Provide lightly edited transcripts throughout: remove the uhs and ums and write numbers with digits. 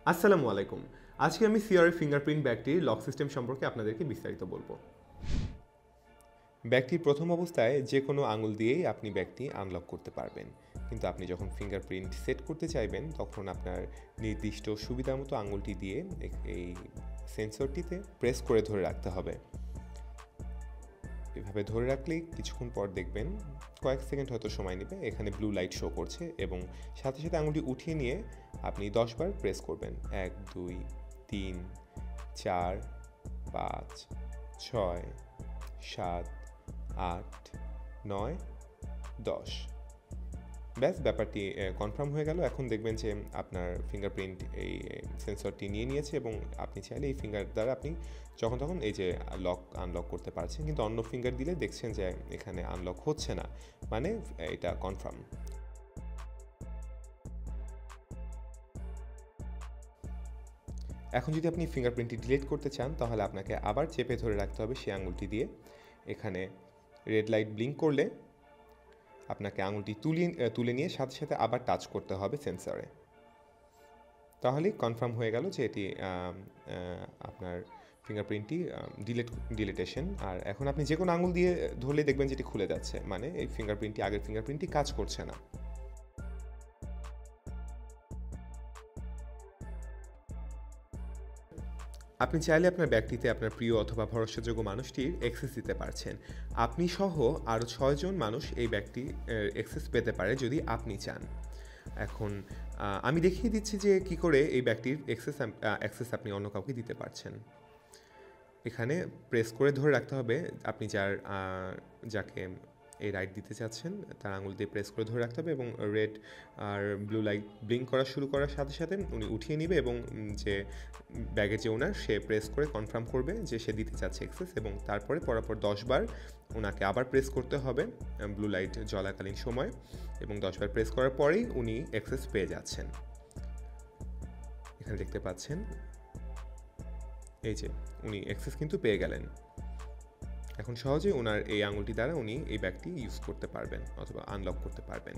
আসসালামু আলাইকুম। আজকে আমি সিওর ফিঙ্গারপ্রিন্ট ব্যাগটির লক সিস্টেম সম্পর্কে আপনাদেরকে বিস্তারিত বলবো। ব্যাগটির প্রথম অবস্থায় যে কোনো আঙুল দিয়েই আপনি ব্যাগটি আনলক করতে পারবেন, কিন্তু আপনি যখন ফিঙ্গারপ্রিন্ট সেট করতে চাইবেন তখন আপনার নির্দিষ্ট সুবিধা মতো আঙুলটি দিয়ে এই সেন্সরটিতে প্রেস করে ধরে রাখতে হবে। এভাবে ধরে রাখলেই কিছুক্ষণ পর দেখবেন কয়েক সেকেন্ড হয়তো সময় নেবে, এখানে ব্লু লাইট শো করছে এবং সাথে সাথে আঙুলটি উঠিয়ে নিয়ে আপনি 10 বার প্রেস করবেন। 1 2 3 4 5 6 7 8 9 10। ব্যাস, ব্যাপারটি কনফার্ম হয়ে গেল। এখন দেখবেন যে আপনার ফিঙ্গারপ্রিন্ট এই সেন্সরটি নিয়ে নিয়েছে এবং আপনি চাইলে এই ফিঙ্গার দ্বারা আপনি যখন তখন এই যে লক আনলক করতে পারছেন, কিন্তু অন্য ফিঙ্গার দিলে দেখছেন যে এখানে আনলক হচ্ছে না, মানে এটা কনফার্ম। এখন যদি আপনি ফিঙ্গারপ্রিন্টটি ডিলিট করতে চান তাহলে আপনাকে আবার চেপে ধরে রাখতে হবে সেই আঙুলটি দিয়ে। এখানে রেড লাইট ব্লিঙ্ক করলে আপনাকে আঙুলটি তুলে নিয়ে সাথে সাথে আবার টাচ করতে হবে সেন্সরে। তাহলেই কনফার্ম হয়ে গেল যে এটি আপনার ফিঙ্গারপ্রিন্টটি ডিলিটেশন। আর এখন আপনি যে কোনো আঙুল দিয়ে ধরলে দেখবেন যে এটি খুলে যাচ্ছে, মানে এই ফিঙ্গারপ্রিন্টটি আগের ফিঙ্গারপ্রিন্টটি কাজ করছে না। আপনি চাইলে আপনার ব্যাগটিতে আপনার প্রিয় অথবা ভরসাযোগ্য মানুষটির অ্যাক্সেস দিতে পারছেন। আপনি সহ আরও 6 জন মানুষ এই ব্যাগটি অ্যাক্সেস পেতে পারে যদি আপনি চান। এখন আমি দেখিয়ে দিচ্ছি যে কি করে এই ব্যাগটির অ্যাক্সেস আপনি অন্য কাউকে দিতে পারছেন। এখানে প্রেস করে ধরে রাখতে হবে, আপনি যাকে এই রাইট দিতে চাচ্ছেন তার আঙুল দিয়ে প্রেস করে ধরে রাখতে হবে এবং রেড আর ব্লু লাইট ব্লিঙ্ক করা শুরু করার সাথে সাথে উনি উঠিয়ে নেবে এবং যে ব্যাগের যে ওনার সে প্রেস করে কনফার্ম করবে যে সে দিতে চাচ্ছে অ্যাক্সেস, এবং তারপরে পরপর 10 বার ওনাকে আবার প্রেস করতে হবে ব্লু লাইট জ্বলাকালীন সময়, এবং 10 বার প্রেস করার পরেই উনি অ্যাক্সেস পেয়ে যাচ্ছেন। এখানে দেখতে পাচ্ছেন এই যে উনি অ্যাক্সেস কিন্তু পেয়ে গেলেন। এখন সহজে ওনার এই আঙুলটি দ্বারা উনি এই ব্যাগটি ইউজ করতে পারবেন অথবা আনলক করতে পারবেন।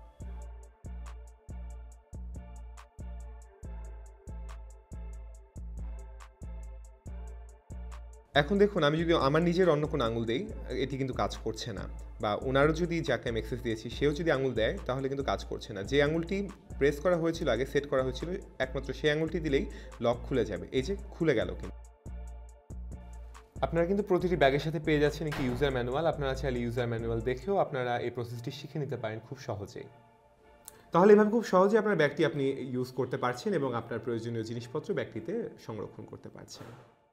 এখন দেখুন, আমি যদি আমার নিজের অন্য কোনো আঙুল দেই এটি কিন্তু কাজ করছে না, বা ওনারও যদি যাকে আমি অ্যাক্সেস দিয়েছি সেও যদি আঙুল দেয় তাহলে কিন্তু কাজ করছে না। যে আঙুলটি প্রেস করা হয়েছিল আগে, সেট করা হয়েছিল, একমাত্র সেই আঙুলটি দিলেই লক খুলে যাবে। এই যে খুলে গেল। কিন্তু আপনারা কিন্তু প্রতিটি ব্যাগের সাথে পেয়ে যাচ্ছেন একটি ইউজার ম্যানুয়াল। আপনারা চাইলে ইউজার ম্যানুয়াল দেখেও আপনারা এই প্রসেসটি শিখে নিতে পারেন খুব সহজেই। তাহলে এভাবে খুব সহজে আপনার ব্যাগটি আপনি ইউজ করতে পারছেন এবং আপনার প্রয়োজনীয় জিনিসপত্র ব্যাগটিতে সংরক্ষণ করতে পারছেন।